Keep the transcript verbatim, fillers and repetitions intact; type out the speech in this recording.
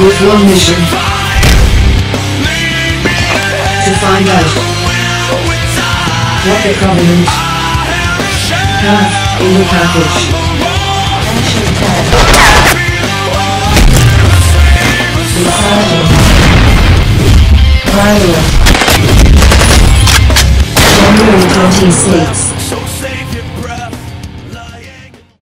With one mission. To find out what the Covenant have in the package. Decided. Pilot. one twenty-six.